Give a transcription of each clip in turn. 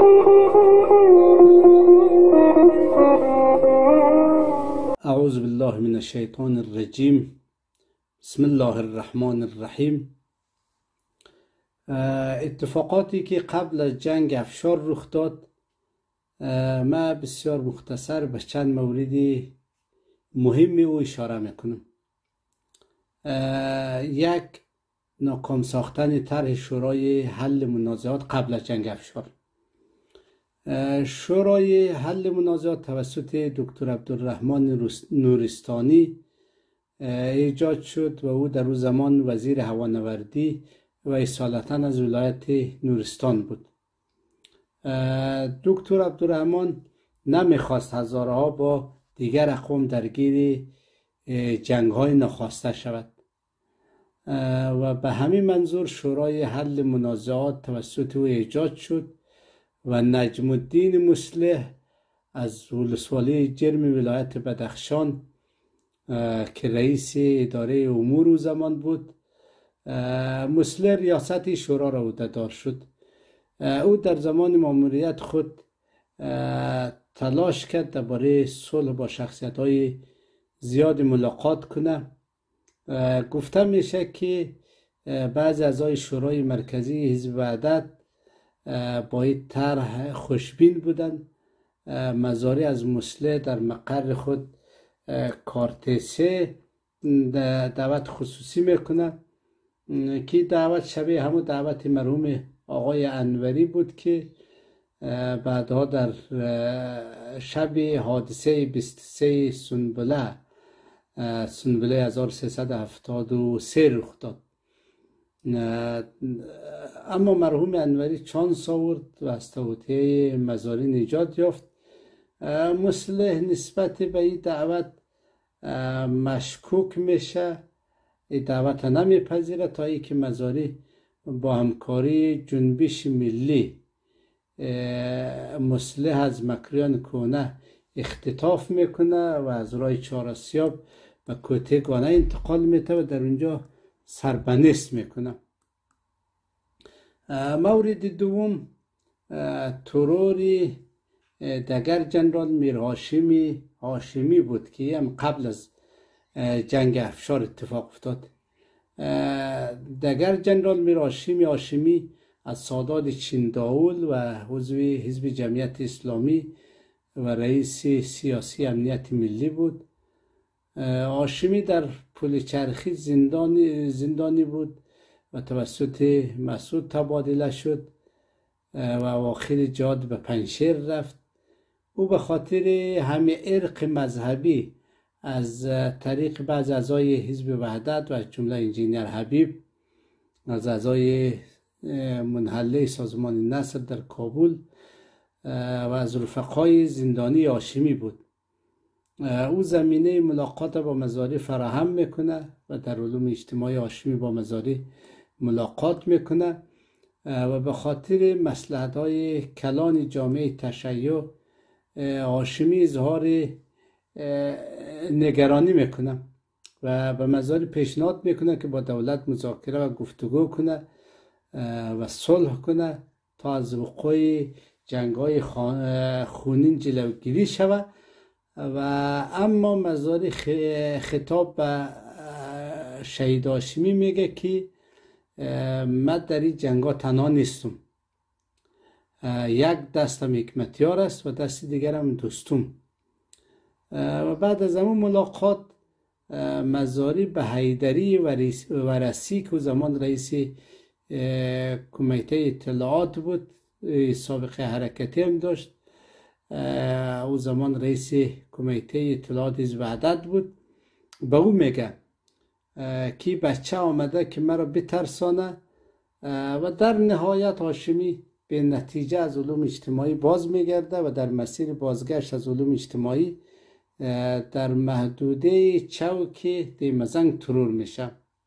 اعوذ بالله من الشیطان الرجیم. بسم الله الرحمن الرحیم. اتفاقاتی که قبل از جنگ افشار رخ داد، من بسیار مختصر به چند مورد مهمی او اشاره میکنم. یک، ناکام ساختن طرح شورای حل منازعات قبل از جنگ افشار. شورای حل منازعات توسط دکتر عبدالرحمن نورستانی ایجاد شد و او در او زمان وزیر هوانوردی و اصالتا از ولایت نورستان بود. دکتر عبدالرحمن نمیخواست هزارها با دیگر اقوام درگیر جنگ‌های ناخواسته شود و به همین منظور شورای حل منازعات توسط او ایجاد شد و نجم الدین مصلح از ولسوالی جرم ولایت بدخشان که رئیس اداره امور او زمان بود، مصلح ریاست شورا را عهده‌دار شد. او در زمان ماموریت خود تلاش کرد درباره صلح با شخصیت‌های زیاد ملاقات کنه. گفته میشه که بعضی اعضای شورای مرکزی حزب وحدت با این طرح خوشبین بودند. مزاری از مصلح در مقر خود کارتسه دعوت خصوصی میکنه که دعوت شبیه همون دعوت مرحوم آقای انوری بود که بعدها در شب حادثه 23 سنبله 1373 رخ داد. اما مرحوم انوری چانس آورد و از توطئه مزاری نجات یافت. مصلح نسبت به این دعوت مشکوک میشه، این دعوت نمیپذیره تا ای که مزاری با همکاری جنبش ملی مصلح از مکریان کهنه اختطاف میکنه و از راه چهارآسیاب به کوته گانه انتقال میده و در اونجا سربنست میکنه. مورد دوم، ترور دگر جنرال میر هاشمی بود که هم قبل از جنگ افشار اتفاق افتاد. دگر جنرال میر هاشمی از سادات چینداول و عضو حزب جمعیت اسلامی و رئیس سیاسی امنیت ملی بود. هاشمی در پل چرخی زندانی بود و توسط مسعود تبادله شد و آخر جهاد به پنجشیر رفت. او به خاطر همه ارق مذهبی از طریق بعض اعضای حزب وحدت و جمله انجینیر حبیب از اعضای منحله سازمان نصر در کابل و از رفقای زندانی هاشمی بود. او زمینه ملاقات با مزاری فراهم میکنه و در علوم اجتماعی هاشمی با مزاری ملاقات میکنه و به خاطر مصلحت‌های کلان جامعه تشیع هاشمی اظهار نگرانی میکنه و به مزاری پیشنهاد میکنه که با دولت مذاکره و گفتگو کنه و صلح کنه تا از وقوع جنگ‌های خونین جلوگیری شود. و اما مزاری خطاب به شهید هاشمی میگه که من در این جنگا تنها نیستم، یک دستم حکمتیار است و دست دیگرم دوستم. و بعد از همون ملاقات مزاری به حیدری ورسی که زمان رئیس کمیته اطلاعات بود، سابقه حرکتی هم داشت، او زمان رئیس کمیته اطلاعات حزب وحدت بود، به او میگه که بچه آمده که مرا بترسانه. و در نهایت هاشمی به نتیجه از علوم اجتماعی باز میگرده و در مسیر بازگشت از علوم اجتماعی در محدوده چوک دیمزنگ ترور میشه.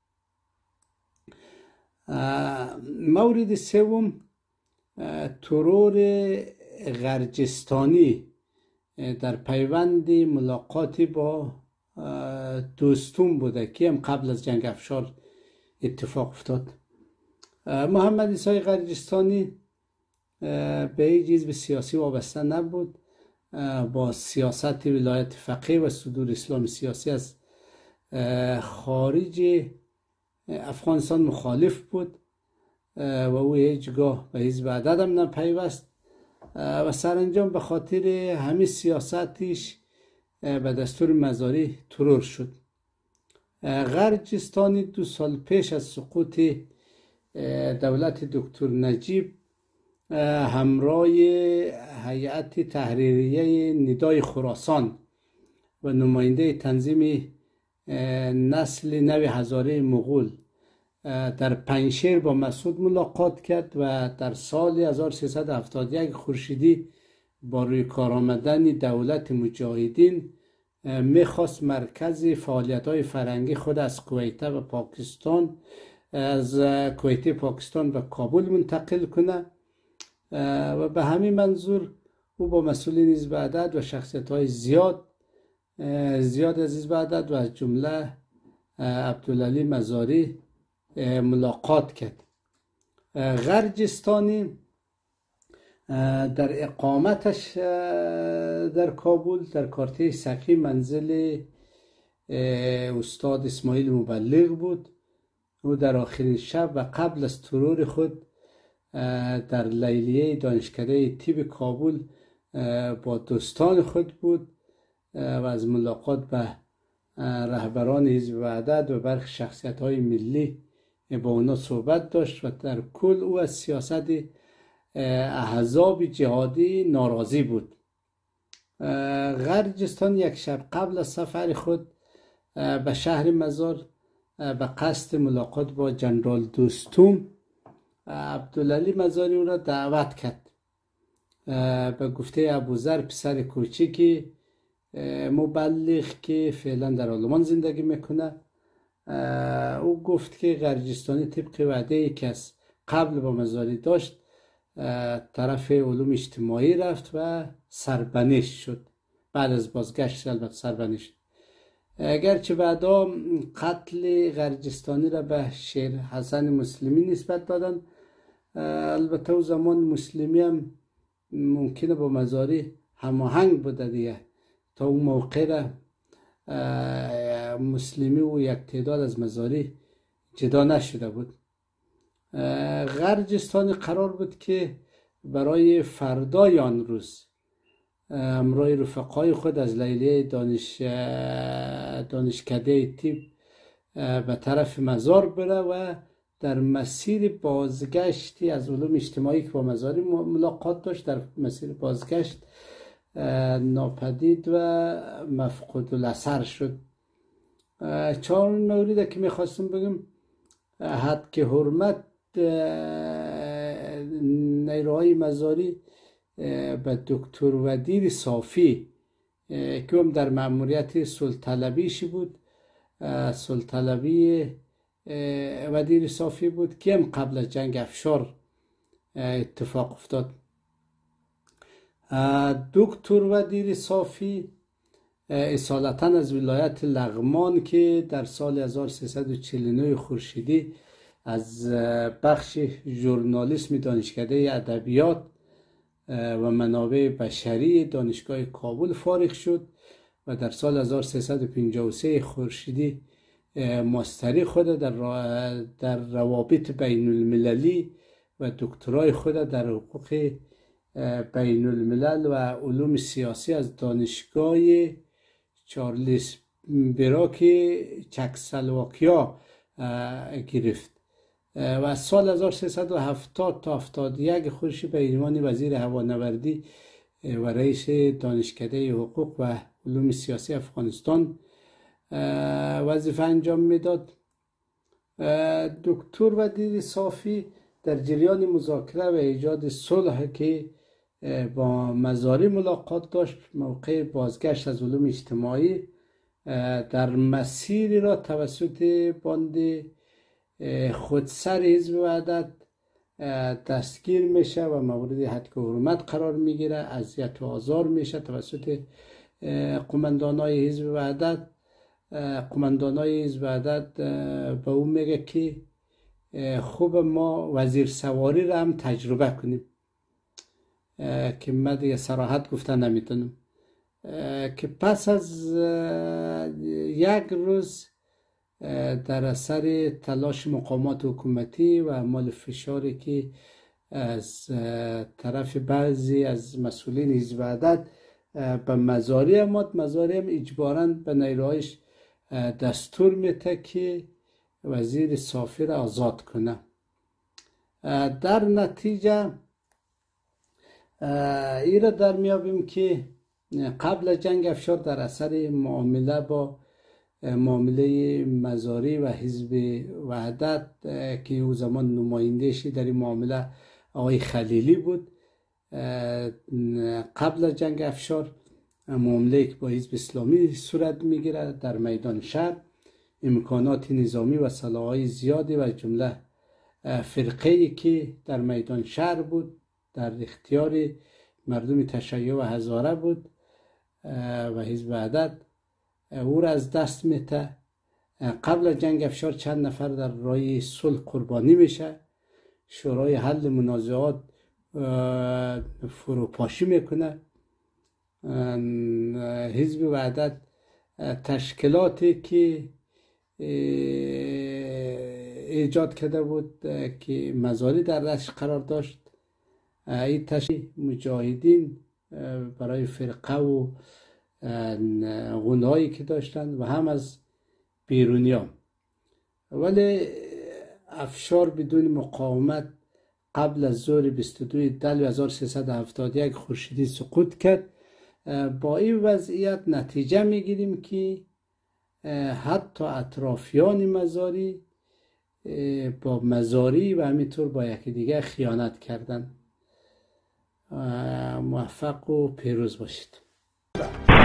مورد سوم، ترور غرجستانی در پیوند ملاقاتی با دوستون بوده که هم قبل از جنگ افشار اتفاق افتاد. محمد عیسی غرجستانی به هیچ حزب سیاسی وابسته نبود. با سیاست ولایت فقیه و صدور اسلام سیاسی از خارج افغانستان مخالف بود و او هیچگاه به حزب عدد هم نپیوست و سرانجام به خاطر همه سیاستش به دستور مزاری ترور شد. غرجستانی 2 سال پیش از سقوط دولت دکتر نجیب همراه هیئت تحریریه ندای خراسان و نماینده تنظیم نسل نو هزاره مغول در پنجشیر با مسعود ملاقات کرد و در سال 1371 خورشیدی با روی کار آمدن دولت مجاهدین میخواست مرکز فعالیت‌های فرهنگی خود از کویت و پاکستان پاکستان به کابل منتقل کنه و به همین منظور او با مسئولین حزب عدد و شخصیت‌های زیاد از حزب عدد و از جمله عبدالعلی مزاری ملاقات کرد. غرجستانی در اقامتش در کابل در کارته سقی منزل استاد اسماعیل مبلغ بود. او در آخرین شب و قبل از ترور خود در لیلیه دانشکده طب کابل با دوستان خود بود و از ملاقات به رهبران حزب عدد و برخی شخصیت‌های ملی با اونا صحبت داشت و در کل او از سیاست احزاب جهادی ناراضی بود. غرجستان یک شب قبل از سفر خود به شهر مزار به قصد ملاقات با جنرال دوستوم عبدالعلی مزاری او را دعوت کرد. به گفته ابوذر پسر کوچیک مبلغ که فعلا در آلمان زندگی میکنه، او گفت که غرجستانی طبق وعده‌ای که از قبل با مزاری داشت طرف علوم اجتماعی رفت و سربنش شد. بعد از بازگشت البته سربنش شد. اگرچه بعدا قتل غرجستانی را به شیر حسن مسلمی نسبت دادن، البته او زمان مسلمی هم ممکنه با مزاری هماهنگ بوده دیگه. تا اون موقع را مسلمی و یک تعداد از مزاری جدا نشده بود. غرجستانی قرار بود که برای فردای آن روز همراه رفقای خود از لیلیه دانشکده طب به طرف مزار بره و در مسیر بازگشتی از علوم اجتماعی که با مزاری ملاقات داشت در مسیر بازگشت ناپدید و مفقود الاثر شد. 4 موردی که میخواستم بگم: حد که حرمت نیروهای مزاری به دکتر ودیر صافی که هم در مأموریت صلح‌طلبیش بود، صلح‌طلبی ودیر صافی بود که هم قبل از جنگ افشار اتفاق افتاد. دکتر ودیر صافی اصالتا از ولایت لغمان که در سال 1349 خورشیدی از بخش ژورنالیسم دانشکده ادبیات و منابع بشری دانشگاه کابل فارغ شد و در سال 1353 خورشیدی ماستری خود در روابط بین المللی و دکترای خود در حقوق بین الملل و علوم سیاسی از دانشگاه چارلز براک چکسلواکیا گرفت و از سال 1370 تا 71 خورشید به عنوان وزیر هوانوردی و رئیس دانشکده حقوق و علوم سیاسی افغانستان وظیفه انجام میداد. دکتر ودیر صافی در جریان مذاکره و ایجاد صلح که با مزاری ملاقات داشت موقع بازگشت از علوم اجتماعی در مسیری را توسط باند خودسر حزب وحدت دستگیر میشه و مورد حد و حرمت قرار میگیره، اذیت و آزار میشه توسط قماندانای حزب وحدت. قماندانای حزب وحدت به او میگه که خوب ما وزیر سواری را هم تجربه کنیم. که من دیگه صراحت گفتن نمیتونم، که پس از یک روز در اثر تلاش مقامات حکومتی و اعمال فشاری که از طرف بعضی از مسئولین حزب وحدت به مزاری آمد، مزاری هم اجباراً به نیروهایش دستور میده که وزیر صافی را آزاد کنه. در نتیجه ای را در میابیم که قبل جنگ افشار در اثر معامله با معامله مزاری و حزب وحدت که او زمان نماینده‌اش در این معامله آقای خلیلی بود، قبل از جنگ افشار معامله که با حزب اسلامی صورت میگیره در میدان شهر، امکانات نظامی و سلاح‌های زیادی و جمله فرقه‌ای که در میدان شهر بود در اختیار مردم تشیع و هزاره بود و حزب وحدت او را از دست میده. قبل از جنگ افشار چند نفر در راه صلح قربانی میشه، شورای حل منازعات فروپاشی میکنه، حزب وحدت تشکیلاتی که ایجاد کرده بود که مزاری در دستش قرار داشت، این تشکیل مجاهدین برای فرقه و غنهایی که داشتند و هم از بیرونیان، ولی افشار بدون مقاومت قبل از ظهر 22 دلو 1371 خورشیدی سقوط کرد. با این وضعیت نتیجه میگیریم که حتی اطرافیان مزاری با مزاری و همینطور با یکی دیگه خیانت کردند. موفق و پیروز باشید.